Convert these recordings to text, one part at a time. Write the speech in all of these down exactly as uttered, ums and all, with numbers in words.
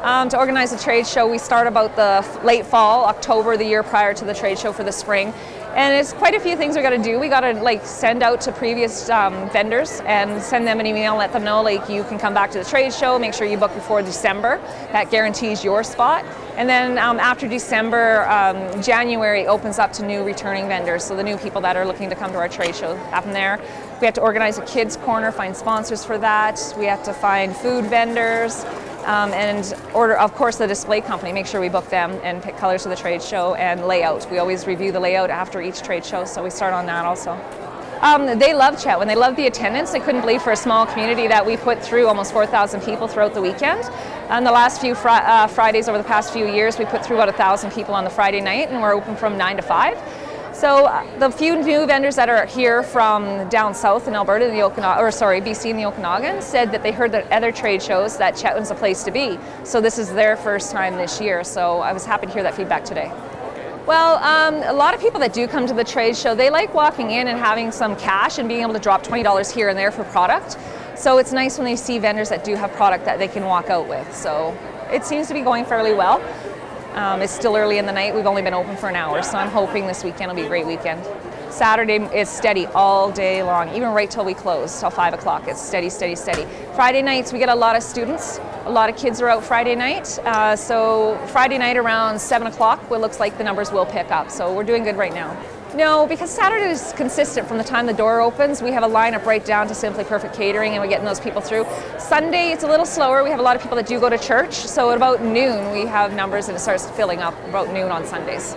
Um, to organize a trade show, we start about the late fall, October, the year prior to the trade show for the spring. And it's quite a few things we got to do. We got to like send out to previous um, vendors and send them an email, let them know like you can come back to the trade show, make sure you book before December. That guarantees your spot. And then um, after December, um, January opens up to new returning vendors. So the new people that are looking to come to our trade show happen there. We have to organize a kids corner, find sponsors for that. We have to find food vendors. Um, and order, of course, the display company, make sure we book them and pick colors for the trade show and layout. We always review the layout after each trade show, so we start on that also. Um, they love Chetwynd. They love the attendance. They couldn't believe for a small community that we put through almost four thousand people throughout the weekend. On the last few fr uh, Fridays over the past few years, we put through about one thousand people on the Friday night, and we're open from nine to five. So uh, the few new vendors that are here from down south in Alberta, the Okanagan, or sorry, B C and the Okanagan, said that they heard that other trade shows that Chetwynd's a place to be. So this is their first time this year. So I was happy to hear that feedback today. Well, um, a lot of people that do come to the trade show, they like walking in and having some cash and being able to drop twenty dollars here and there for product. So it's nice when they see vendors that do have product that they can walk out with. So it seems to be going fairly well. Um, it's still early in the night. We've only been open for an hour, so I'm hoping this weekend will be a great weekend. Saturday is steady all day long, even right till we close, till five o'clock. It's steady, steady, steady. Friday nights, we get a lot of students. A lot of kids are out Friday night. Uh, so Friday night around seven o'clock, it looks like the numbers will pick up. So we're doing good right now. No, because Saturday is consistent from the time the door opens. We have a lineup right down to Simply Perfect Catering, and we're getting those people through. Sunday, it's a little slower. We have a lot of people that do go to church. So at about noon, we have numbers, and it starts filling up about noon on Sundays.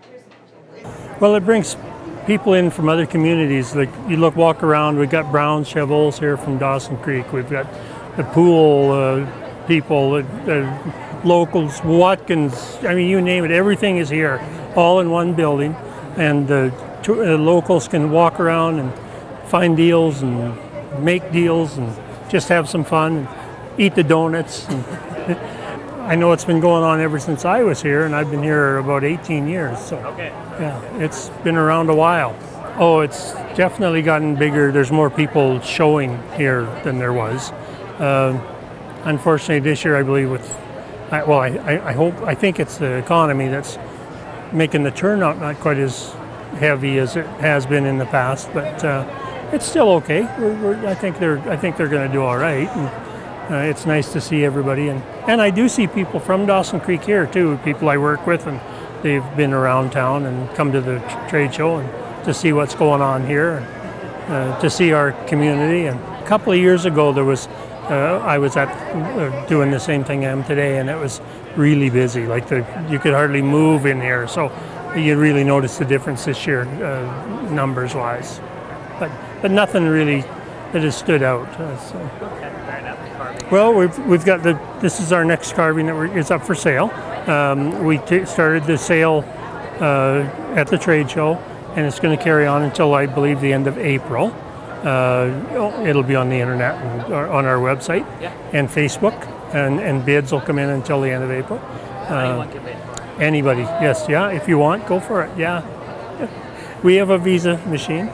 Well, it brings people in from other communities. Like you look, walk around. We've got Brown Chevals here from Dawson Creek. We've got the pool uh, people, uh, locals, Watkins. I mean, you name it. Everything is here, all in one building. And uh, uh, locals can walk around and find deals and make deals and just have some fun and eat the donuts. And I know it's been going on ever since I was here, and I've been here about eighteen years. So okay. Yeah, it's been around a while. Oh, it's definitely gotten bigger. There's more people showing here than there was. Uh, unfortunately, this year I believe with, I, well, I, I hope, I think it's the economy that's making the turnout not quite as heavy as it has been in the past, but uh, it's still okay. We're, we're, I think they're I think they're going to do all right, and uh, it's nice to see everybody. And and I do see people from Dawson Creek here too. People I work with, and they've been around town and come to the trade show and to see what's going on here, and uh, to see our community. And a couple of years ago, there was uh, I was at uh, doing the same thing I am today, and it was really busy. Like the, you could hardly move in here, so you really notice the difference this year, uh, numbers-wise. But but nothing really that has stood out. Uh, so. Okay, fair enough. Well, we've we've got the. This is our next carving that we're, is up for sale. Um, we t started the sale uh, at the trade show, and it's going to carry on until I believe the end of April. Uh, it'll be on the internet and or on our website yeah. and Facebook. And, and bids will come in until the end of April. Uh, Anyone can bid. Anybody, yes, yeah. If you want, go for it. Yeah, we have a Visa machine.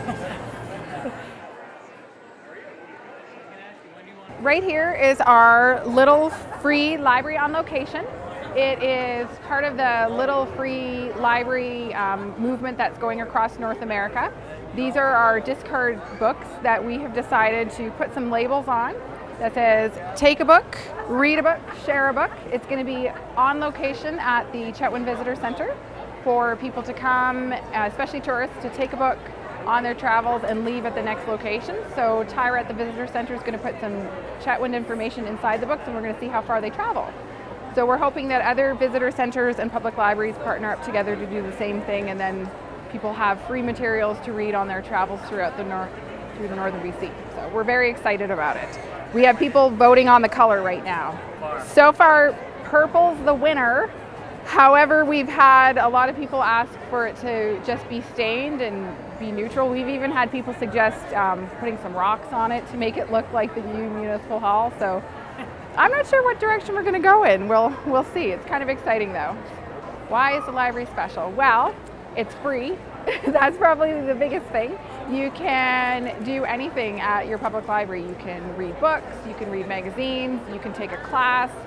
Right here is our Little Free Library on location. It is part of the Little Free Library um, movement that's going across North America. These are our discard books that we have decided to put some labels on that says, take a book, read a book, share a book. It's going to be on location at the Chetwynd Visitor Center for people to come, especially tourists, to take a book on their travels and leave at the next location. So Tyra at the Visitor Center is going to put some Chetwynd information inside the books, and we're going to see how far they travel. So we're hoping that other visitor centers and public libraries partner up together to do the same thing, and then people have free materials to read on their travels throughout the north, through the northern B C. So we're very excited about it. We have people voting on the color right now. So far, purple's the winner. However, we've had a lot of people ask for it to just be stained and be neutral. We've even had people suggest um, putting some rocks on it to make it look like the new Municipal Hall. So I'm not sure what direction we're going to go in. We'll, we'll see. It's kind of exciting though. Why is the library special? Well, it's free. That's probably the biggest thing. You can do anything at your public library. You can read books, you can read magazines, you can take a class,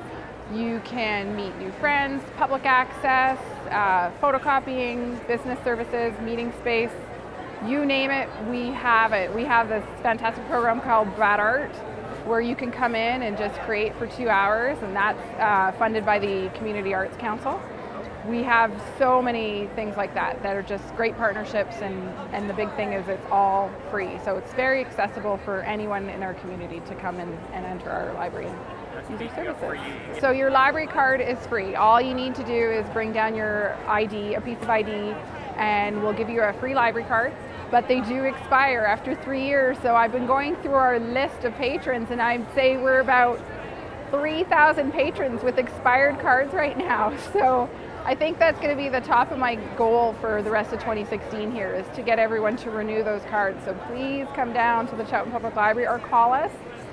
You can meet new friends, public access, uh, photocopying, business services, meeting space, you name it, we have it. We have this fantastic program called Bad Art, where you can come in and just create for two hours, and that's uh, funded by the Community Arts Council. We have so many things like that that are just great partnerships, and, and the big thing is it's all free. So it's very accessible for anyone in our community to come in and enter our library and use our services. So your library card is free. All you need to do is bring down your I D, a piece of I D, and we'll give you a free library card. But they do expire after three years. So I've been going through our list of patrons, and I'd say we're about three thousand patrons with expired cards right now. So I think that's going to be the top of my goal for the rest of twenty sixteen here, is to get everyone to renew those cards. So please come down to the Chetwynd Public Library or call us,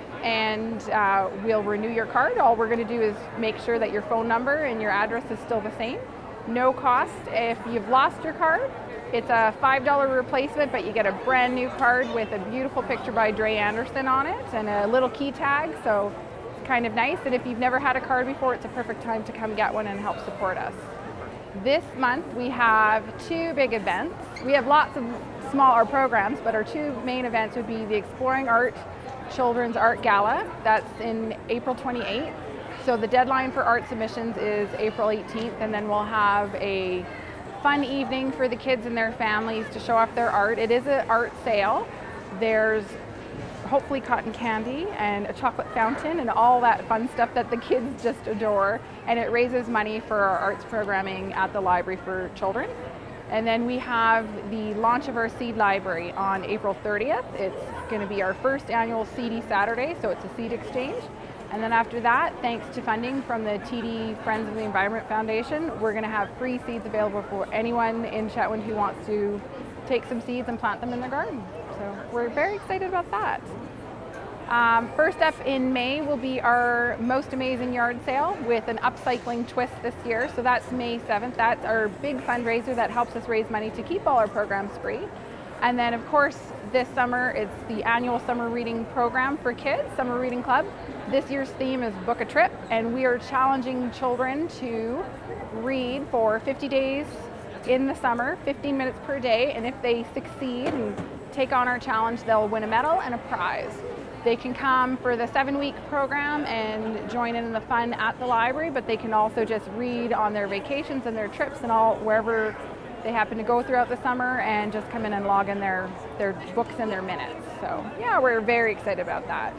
and uh, we'll renew your card. All we're going to do is make sure that your phone number and your address is still the same. No cost. If you've lost your card, it's a five dollar replacement, but you get a brand new card with a beautiful picture by Dre Anderson on it and a little key tag, so it's kind of nice. And if you've never had a card before, it's a perfect time to come get one and help support us. This month we have two big events. We have lots of smaller programs, but our two main events would be the Exploring Art Children's Art Gala. That's in April twenty-eighth. So the deadline for art submissions is April eighteenth, and then we'll have a fun evening for the kids and their families to show off their art. It is an art sale. There's hopefully cotton candy and a chocolate fountain and all that fun stuff that the kids just adore. And it raises money for our arts programming at the library for children. And then we have the launch of our seed library on April thirtieth. It's going to be our first annual Seedy Saturday, so it's a seed exchange. And then after that, thanks to funding from the T D Friends of the Environment Foundation, we're going to have free seeds available for anyone in Chetwynd who wants to take some seeds and plant them in their garden. So we're very excited about that. Um, first up in May will be our Most Amazing Yard Sale with an upcycling twist this year. So that's May seventh. That's our big fundraiser that helps us raise money to keep all our programs free. And then of course this summer it's the annual summer reading program for kids, Summer Reading Club. This year's theme is Book a Trip, and we are challenging children to read for fifty days in the summer, fifteen minutes per day, and if they succeed and take on our challenge, they'll win a medal and a prize. They can come for the seven-week program and join in the fun at the library, but they can also just read on their vacations and their trips and all wherever they happen to go throughout the summer, and just come in and log in their, their books and their minutes. So yeah, we're very excited about that.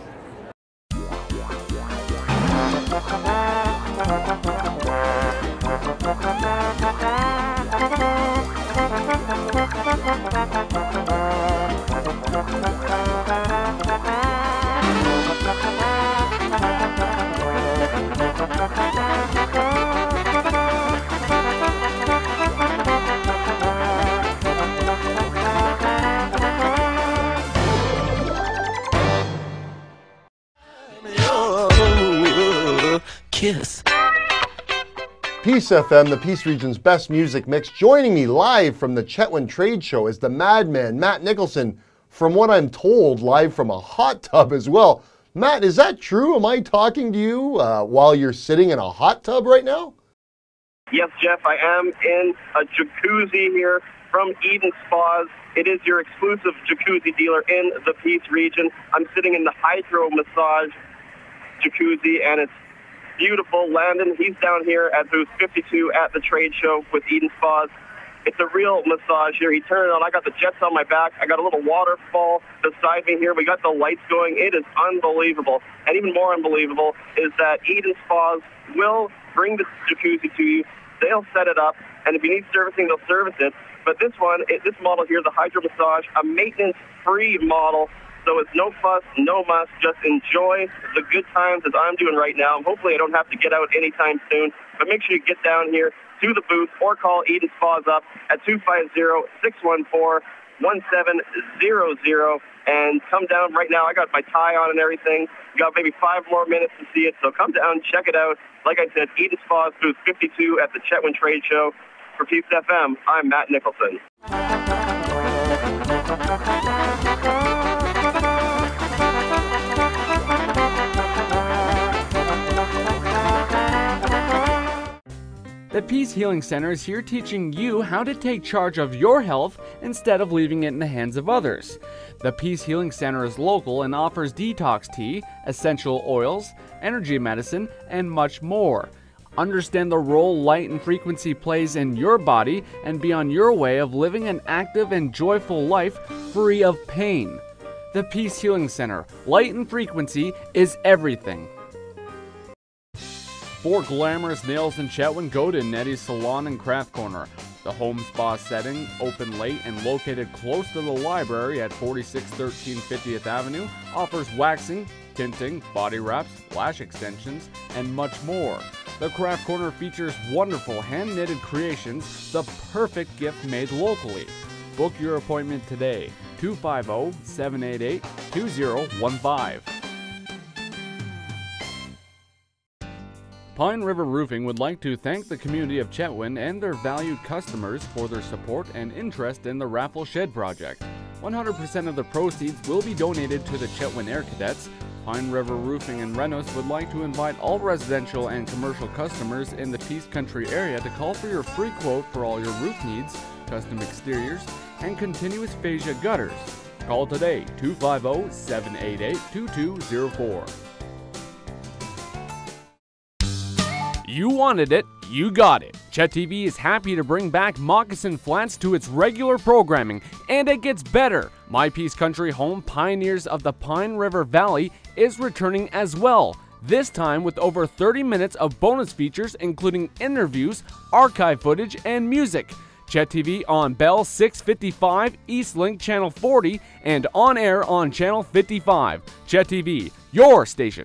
Kiss. Peace F M, the Peace Region's best music mix. Joining me live from the Chetwynd Trade Show is the madman, Matt Nicholson, from what I'm told, live from a hot tub as well. Matt, is that true? Am I talking to you uh, while you're sitting in a hot tub right now? Yes, Jeff, I am in a jacuzzi here from Eden Spas. It is your exclusive jacuzzi dealer in the Peace Region. I'm sitting in the hydro massage jacuzzi, and it's beautiful. Landon, he's down here at booth fifty-two at the trade show with Eden Spas. It's a real massage here. He turned it on. I got the jets on my back. I got a little waterfall beside me here. We got the lights going. It is unbelievable. And even more unbelievable is that Eden Spas will bring the jacuzzi to you. They'll set it up, and if you need servicing, they'll service it. But this one, it, this model here, the Hydro Massage, a maintenance-free model. So it's no fuss, no muss, just enjoy the good times as I'm doing right now. Hopefully I don't have to get out anytime soon, but make sure you get down here to the booth or call Eden Spas up at two five zero, six one four, one seven zero zero and come down right now. I got my tie on and everything. You got maybe five more minutes to see it, so come down, check it out. Like I said, Eden Spas, booth fifty-two at the Chetwynd Trade Show. For Peace F M, I'm Matt Nicholson. The Peace Healing Center is here teaching you how to take charge of your health instead of leaving it in the hands of others. The Peace Healing Center is local and offers detox tea, essential oils, energy medicine, and much more. Understand the role light and frequency plays in your body and be on your way of living an active and joyful life free of pain. The Peace Healing Center, light and frequency is everything. For glamorous nails in Chetwynd, go to Nettie's Salon and Craft Corner. The home spa setting, open late and located close to the library at forty-six thirteen fiftieth Avenue, offers waxing, tinting, body wraps, lash extensions, and much more. The Craft Corner features wonderful hand-knitted creations, the perfect gift made locally. Book your appointment today, two five zero, seven eight eight, two zero one five. Pine River Roofing would like to thank the community of Chetwynd and their valued customers for their support and interest in the Raffle Shed project. one hundred percent of the proceeds will be donated to the Chetwynd Air Cadets. Pine River Roofing and Renos would like to invite all residential and commercial customers in the Peace Country area to call for your free quote for all your roof needs, custom exteriors, and continuous fascia gutters. Call today, two five zero, seven eight eight, two two zero four. You wanted it, you got it. Chet T V is happy to bring back Moccasin Flats to its regular programming, and it gets better. My Peace Country home, Pioneers of the Pine River Valley, is returning as well, this time with over thirty minutes of bonus features including interviews, archive footage, and music. Chet T V on Bell six fifty-five, Eastlink Channel forty, and on air on Channel fifty-five. Chet T V, your station.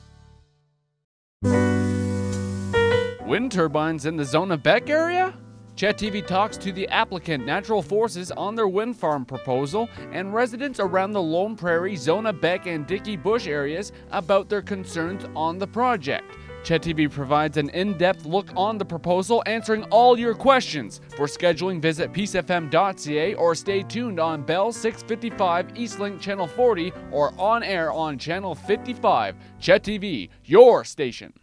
Wind turbines in the Zona Beck area? Chet T V talks to the applicant Natural Forces on their wind farm proposal and residents around the Lone Prairie, Zona Beck, and Dickey Bush areas about their concerns on the project. Chet T V provides an in-depth look on the proposal, answering all your questions. For scheduling, visit peace f m dot c a or stay tuned on Bell six fifty-five, Eastlink Channel forty, or on air on Channel fifty-five. Chet T V, your station.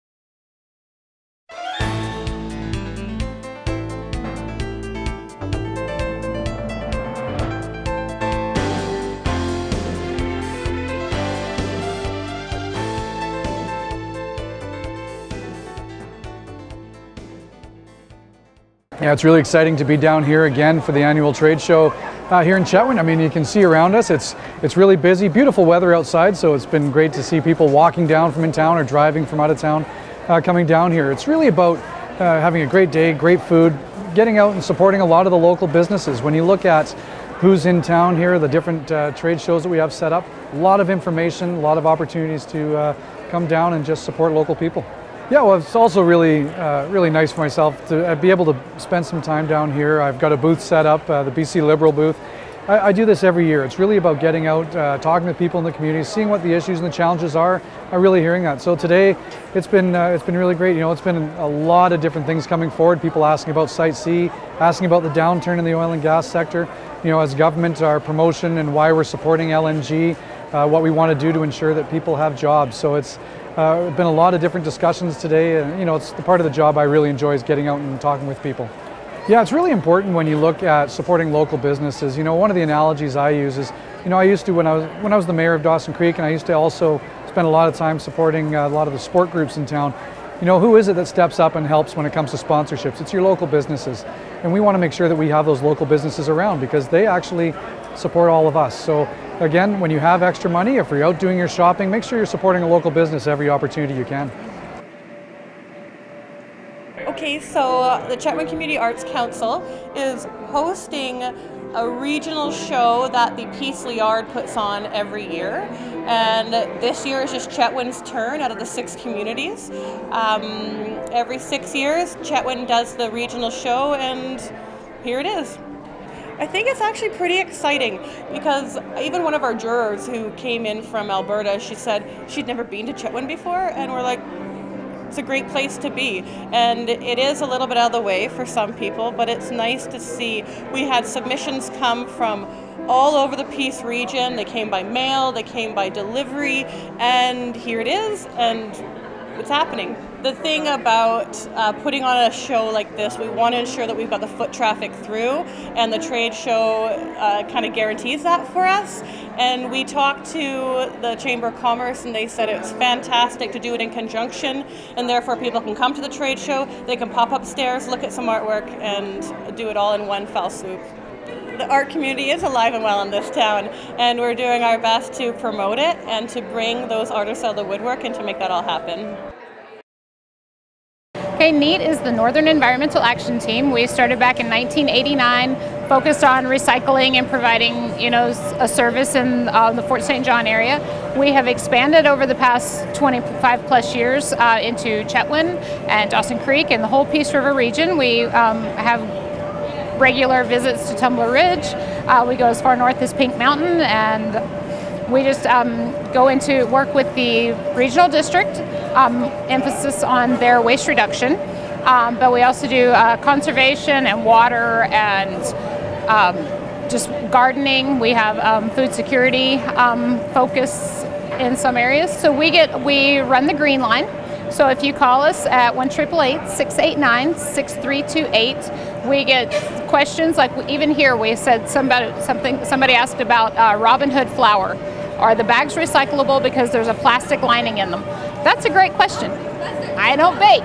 Yeah, it's really exciting to be down here again for the annual trade show uh, here in Chetwynd. I mean, you can see around us, it's it's really busy, beautiful weather outside, so it's been great to see people walking down from in town or driving from out of town uh, coming down here. It's really about uh, having a great day, great food, getting out and supporting a lot of the local businesses. When you look at who's in town here, the different uh, trade shows that we have set up, a lot of information, a lot of opportunities to uh, come down and just support local people. Yeah, well, it's also really, uh, really nice for myself to be able to spend some time down here. I've got a booth set up, uh, the B C Liberal booth. I, I do this every year. It's really about getting out, uh, talking to people in the community, seeing what the issues and the challenges are. I'm really hearing that. So today, it's been uh, it's been really great. You know, it's been a lot of different things coming forward. People asking about Site C, asking about the downturn in the oil and gas sector. You know, as government, our promotion and why we're supporting L N G, uh, what we want to do to ensure that people have jobs. So it's Uh, been a lot of different discussions today, and you know, it's the part of the job I really enjoy is getting out and talking with people. Yeah, it's really important when you look at supporting local businesses. You know, one of the analogies I use is, you know, I used to when I was when I was the mayor of Dawson Creek, and I used to also spend a lot of time supporting uh, a lot of the sport groups in town. You know, who is it that steps up and helps when it comes to sponsorships? It's your local businesses, and we want to make sure that we have those local businesses around because they actually support all of us. So again, when you have extra money, if you're out doing your shopping, make sure you're supporting a local business every opportunity you can. Okay, so uh, the Chetwynd Community Arts Council is hosting a regional show that the Peace Liard puts on every year, and this year is just Chetwynd's turn out of the six communities. Um, every six years, Chetwynd does the regional show, and here it is. I think it's actually pretty exciting because even one of our jurors who came in from Alberta, she said she'd never been to Chetwynd before, and we're like, it's a great place to be. And it is a little bit out of the way for some people, but it's nice to see. We had submissions come from all over the Peace region. They came by mail, they came by delivery, and here it is. And it's happening. The thing about uh, putting on a show like this, we want to ensure that we've got the foot traffic through, and the trade show uh, kind of guarantees that for us. And we talked to the Chamber of Commerce, and they said it's fantastic to do it in conjunction, and therefore people can come to the trade show, they can pop upstairs, look at some artwork, and do it all in one fell swoop. The art community is alive and well in this town, and we're doing our best to promote it and to bring those artists out of the woodwork and to make that all happen. Okay, NEAT is the Northern Environmental Action Team. We started back in nineteen eighty-nine, focused on recycling and providing, you know, a service in uh, the Fort Saint John area. We have expanded over the past twenty-five plus years uh, into Chetwynd and Dawson Creek and the whole Peace River region. We um, have regular visits to Tumbler Ridge. Uh, we go as far north as Pink Mountain, and we just um, go into work with the regional district, um, emphasis on their waste reduction. Um, but we also do uh, conservation and water and um, just gardening. We have um, food security um, focus in some areas. So we get we run the green line. So if you call us at one eight eight eight, six eight nine, six three two eight, we get questions like even here we said somebody something somebody asked about uh, Robin Hood flour. Are the bags recyclable because there's a plastic lining in them? That's a great question. I don't bake.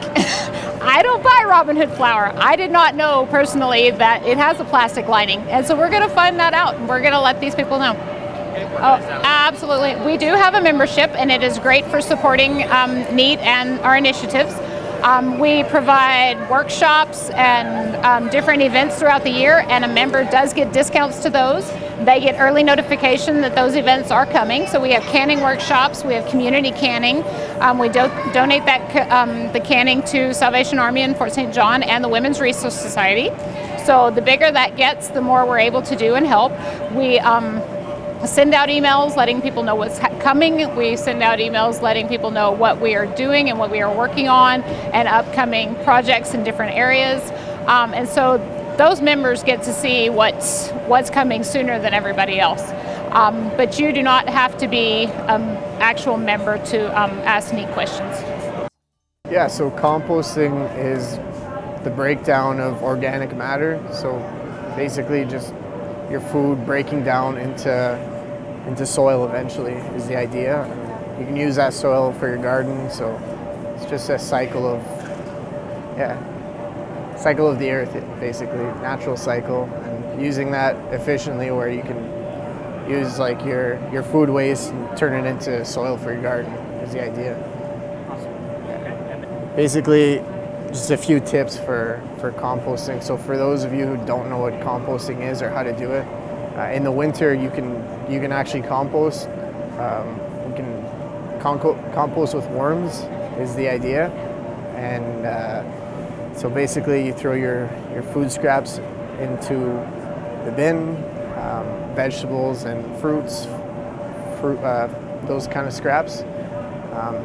I don't buy Robin Hood flour. I did not know personally that it has a plastic lining. And so we're going to find that out, and we're going to let these people know. Oh, absolutely. We do have a membership, and it is great for supporting um, NEAT and our initiatives. Um, we provide workshops and um, different events throughout the year, and a member does get discounts to those. They get early notification that those events are coming. So we have canning workshops, we have community canning. Um, we do donate that ca um, the canning to Salvation Army in Fort Saint John and the Women's Resource Society. So the bigger that gets, the more we're able to do and help. We um, send out emails letting people know what's coming. We send out emails letting people know what we are doing and what we are working on and upcoming projects in different areas. Um, and so those members get to see what's, what's coming sooner than everybody else. Um, but you do not have to be an actual member to um, ask NEAT questions. Yeah, so composting is the breakdown of organic matter. So basically just your food breaking down into into soil eventually is the idea. You can use that soil for your garden, so it's just a cycle of, yeah, cycle of the earth, basically, natural cycle, and using that efficiently where you can use like your, your food waste and turn it into soil for your garden is the idea. Awesome. Yeah. Basically, just a few tips for, for composting. So for those of you who don't know what composting is or how to do it, uh, in the winter you can you can actually compost. Um, you can compost with worms is the idea, and uh, so basically you throw your, your food scraps into the bin, um, vegetables and fruits, fruit, uh, those kind of scraps. Um,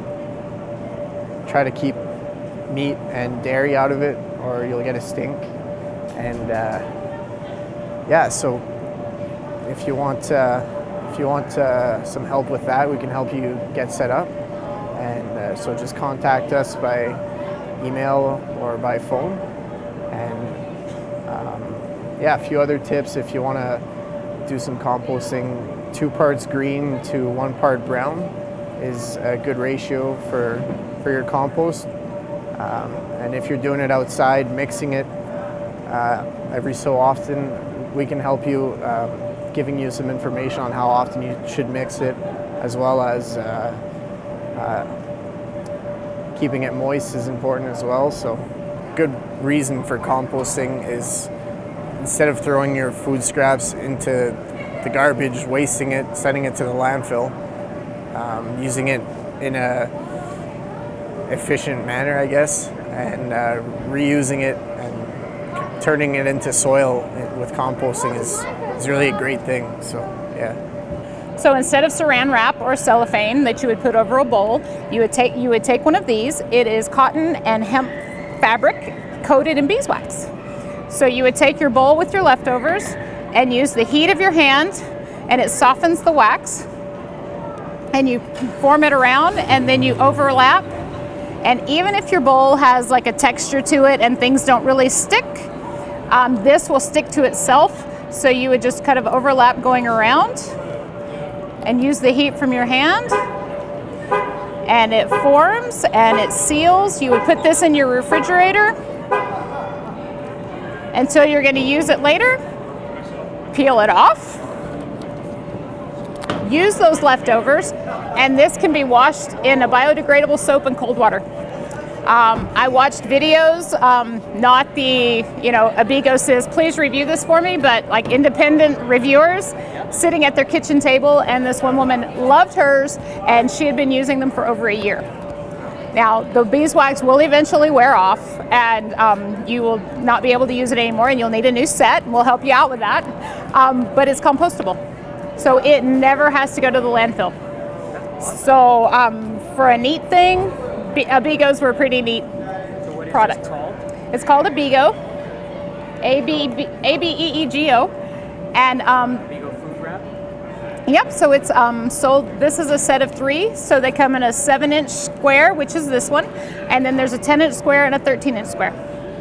try to keep meat and dairy out of it, or you'll get a stink. And uh, yeah, so if you want uh, if you want uh, some help with that, we can help you get set up. And uh, so just contact us by email or by phone. And um, yeah, a few other tips if you want to do some composting. Two parts green to one part brown is a good ratio for for your compost. Um, and if you're doing it outside, mixing it uh, every so often, we can help you, um, giving you some information on how often you should mix it, as well as uh, uh, keeping it moist is important as well. So good reason for composting is instead of throwing your food scraps into the garbage, wasting it, sending it to the landfill, um, using it in a efficient manner, I guess, and uh, reusing it and turning it into soil with composting is, is really a great thing. So yeah. So instead of saran wrap or cellophane that you would put over a bowl, you would take you would take one of these. It is cotton and hemp fabric coated in beeswax. So you would take your bowl with your leftovers and use the heat of your hand, and it softens the wax, and you form it around, and then you overlap, And even if your bowl has like a texture to it and things don't really stick, um, this will stick to itself. So you would just kind of overlap going around and use the heat from your hand. And it forms and it seals. You would put this in your refrigerator until you're going to use it later. Peel it off. Use those leftovers, and this can be washed in a biodegradable soap and cold water. Um, I watched videos, um, not the, you know, Abigo says, please review this for me, but like independent reviewers sitting at their kitchen table, and this one woman loved hers, and she had been using them for over a year. Now, the beeswax will eventually wear off, and um, you will not be able to use it anymore, and you'll need a new set, and we'll help you out with that. Um, but it's compostable, so it never has to go to the landfill. So um, for a neat thing, Abigos were a pretty neat So what is product. this called? It's called Abigo, A B E E G O, and um, Abigo food wrap? yep, so it's um, sold, this is a set of three, so they come in a seven inch square, which is this one, and then there's a ten inch square and a thirteen inch square.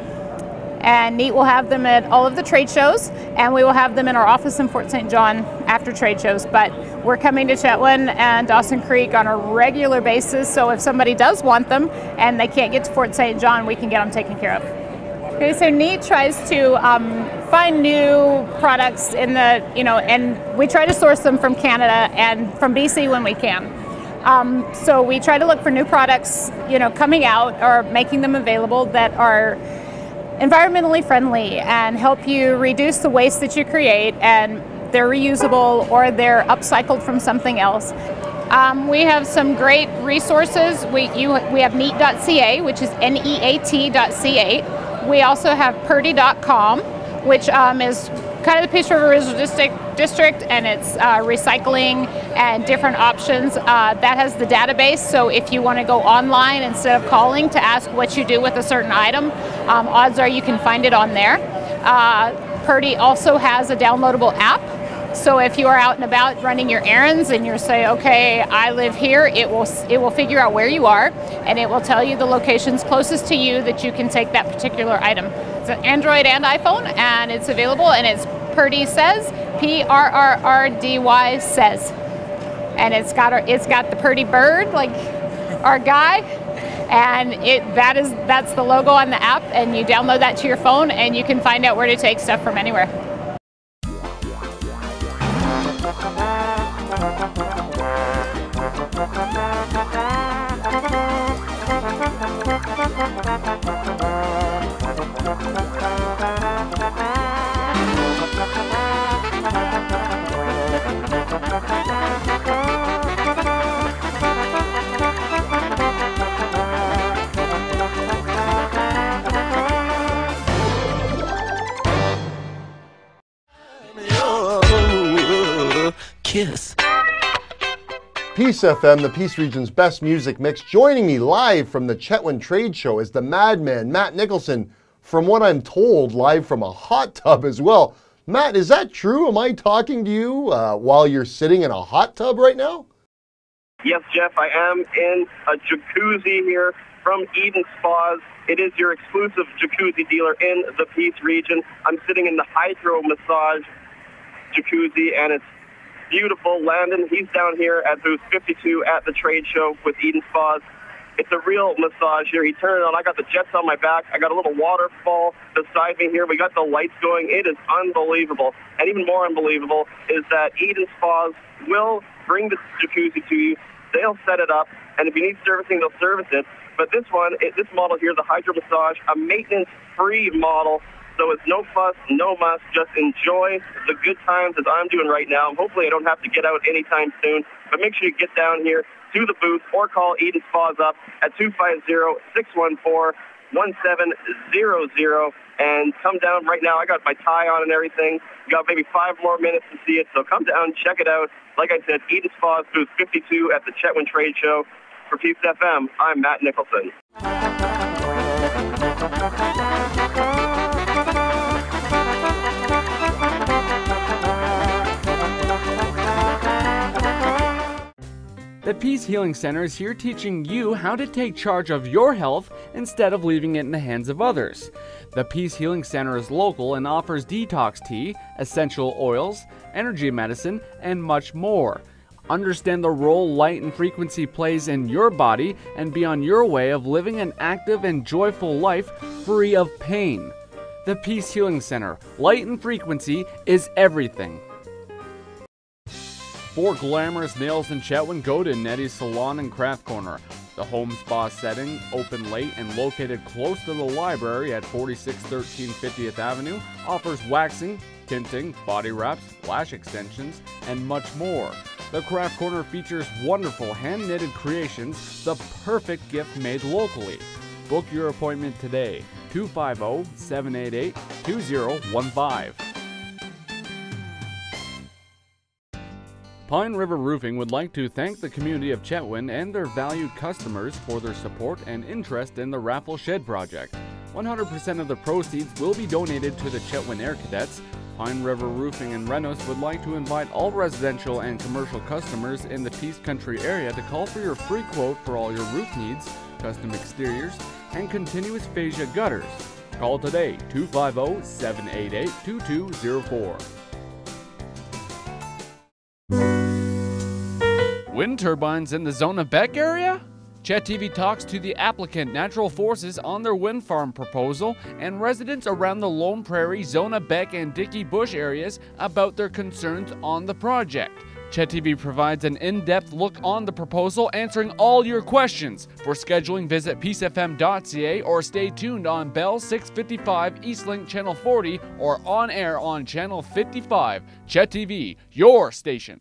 And Neat will have them at all of the trade shows, and we will have them in our office in Fort Saint John after trade shows, but we're coming to Chetwynd and Dawson Creek on a regular basis, so if somebody does want them and they can't get to Fort Saint John, we can get them taken care of. Okay, so Neat tries to um, find new products in the, you know, and we try to source them from Canada and from B C when we can. Um, so we try to look for new products, you know, coming out or making them available that are environmentally friendly and help you reduce the waste that you create, and they're reusable or they're upcycled from something else. Um, we have some great resources. We, you, we have neat dot C A, which is N E A T dot C A. We also have purdy dot com, which um, is kind of the Peace River Regional District, district and it's uh, recycling and different options. Uh, that has the database, so if you want to go online instead of calling to ask what you do with a certain item, um, odds are you can find it on there. Uh, Purdy also has a downloadable app, so if you are out and about running your errands and you say, okay, I live here, it will, it will figure out where you are, and it will tell you the locations closest to you that you can take that particular item. It's an Android and iPhone, and it's available, and it's Purdy Says, P R R R D Y Says. And it's got our, it's got the Purdy bird, like our guy, and it that is that's the logo on the app, and you download that to your phone, and you can find out where to take stuff from anywhere. Kiss. Peace F M, the Peace Region's best music mix. Joining me live from the Chetwynd Trade Show is the madman, Matt Nicholson, from what I'm told, live from a hot tub as well. Matt, is that true? Am I talking to you uh, while you're sitting in a hot tub right now? Yes, Jeff, I am in a jacuzzi here from Eden Spas. It is your exclusive jacuzzi dealer in the Peace Region. I'm sitting in the hydro massage jacuzzi, and it's beautiful. Landon, he's down here at booth fifty-two at the trade show with Eden Spas. It's a real massage here. He turned it on. I got the jets on my back. I got a little waterfall beside me here. We got the lights going. It is unbelievable. And even more unbelievable is that Eden Spas will bring the jacuzzi to you. They'll set it up, and if you need servicing, they'll service it. But this one, it, this model here, the Hydro Massage, a maintenance-free model. So it's no fuss, no muss, just enjoy the good times as I'm doing right now. Hopefully I don't have to get out anytime soon, but make sure you get down here to the booth or call Eden Spas up at two five zero, six one four, one seven zero zero and come down right now. I got my tie on and everything. You got maybe five more minutes to see it, so come down, check it out. Like I said, Eden Spas, booth fifty-two at the Chetwynd Trade Show. For Peace F M, I'm Matt Nicholson. The The Peace Healing Center is here teaching you how to take charge of your health instead of leaving it in the hands of others. The Peace Healing Center is local and offers detox tea, essential oils, energy medicine, and much more. Understand the role light and frequency plays in your body and be on your way of living an active and joyful life free of pain. The Peace Healing Center, light and frequency is everything. For glamorous nails in Chetwynd, go to Nettie's Salon and Craft Corner. The home spa setting, open late and located close to the library at forty-six thirteen fiftieth Avenue, offers waxing, tinting, body wraps, lash extensions, and much more. The Craft Corner features wonderful hand-knitted creations, the perfect gift made locally. Book your appointment today, two five zero, seven eight eight, two zero one five. Pine River Roofing would like to thank the community of Chetwynd and their valued customers for their support and interest in the Raffle Shed project. one hundred percent of the proceeds will be donated to the Chetwynd Air Cadets. Pine River Roofing and Renos would like to invite all residential and commercial customers in the Peace Country area to call for your free quote for all your roof needs, custom exteriors, and continuous fascia gutters. Call today, two five zero, seven eight eight, two two zero four. Wind turbines in the Zona Beck area? Chet T V talks to the applicant Natural Forces on their wind farm proposal and residents around the Lone Prairie, Zona Beck, and Dickey Bush areas about their concerns on the project. Chet T V provides an in-depth look on the proposal, answering all your questions. For scheduling, visit peace f m dot c a or stay tuned on Bell six fifty-five Eastlink Channel forty or on air on Channel fifty-five. Chet T V, your station.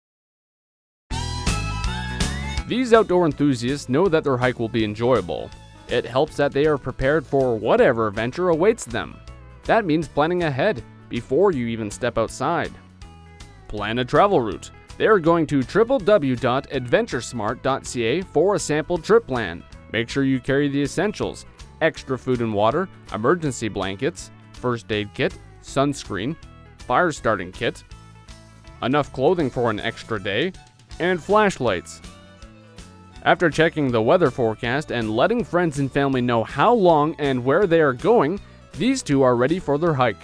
These outdoor enthusiasts know that their hike will be enjoyable. It helps that they are prepared for whatever adventure awaits them. That means planning ahead, before you even step outside. Plan a travel route. They are going to w w w dot adventure smart dot c a for a sample trip plan. Make sure you carry the essentials: extra food and water, emergency blankets, first aid kit, sunscreen, fire starting kit, enough clothing for an extra day, and flashlights. After checking the weather forecast and letting friends and family know how long and where they are going, these two are ready for their hike.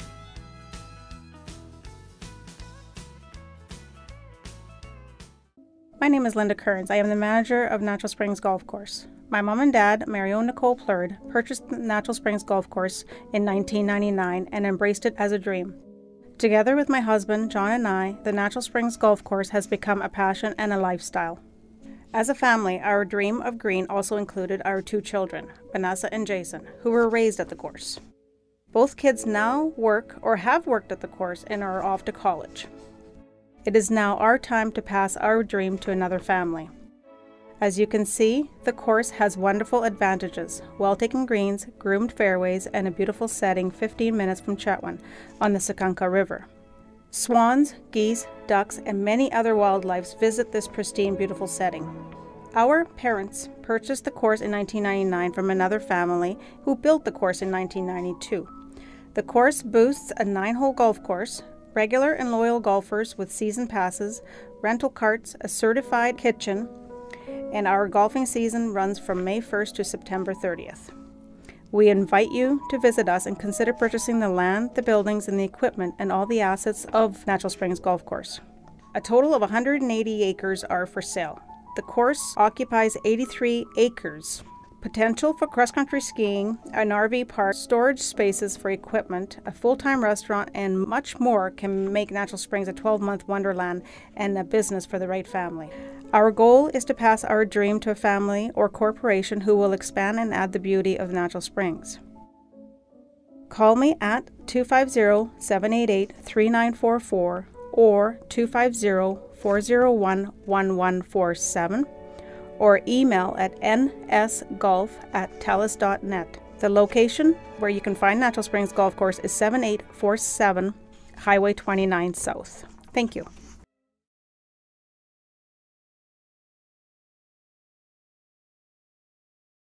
My name is Linda Kearns. I am the manager of Natural Springs Golf Course. My mom and dad, Mario and Nicole Plurd, purchased the Natural Springs Golf Course in nineteen ninety-nine and embraced it as a dream. Together with my husband, John, and I, the Natural Springs Golf Course has become a passion and a lifestyle. As a family, our dream of green also included our two children, Vanessa and Jason, who were raised at the course. Both kids now work or have worked at the course and are off to college. It is now our time to pass our dream to another family. As you can see, the course has wonderful advantages: well-taken greens, groomed fairways, and a beautiful setting fifteen minutes from Chetwynd on the Sekunka River. Swans, geese, ducks, and many other wildlife visit this pristine, beautiful setting. Our parents purchased the course in nineteen ninety-nine from another family who built the course in nineteen ninety-two. The course boasts a nine-hole golf course, regular and loyal golfers with season passes, rental carts, a certified kitchen, and our golfing season runs from May first to September thirtieth. We invite you to visit us and consider purchasing the land, the buildings, and the equipment and all the assets of Natural Springs Golf Course. A total of one hundred eighty acres are for sale. The course occupies eighty-three acres. Potential for cross-country skiing, an R V park, storage spaces for equipment, a full-time restaurant, and much more can make Natural Springs a twelve-month wonderland and a business for the right family. Our goal is to pass our dream to a family or corporation who will expand and add the beauty of Natural Springs. Call me at two five zero, seven eight eight, three nine four four or two five zero, four zero one, one one four seven or email at n s golf at telus dot net. The location where you can find Natural Springs Golf Course is seven eight four seven Highway twenty-nine South. Thank you.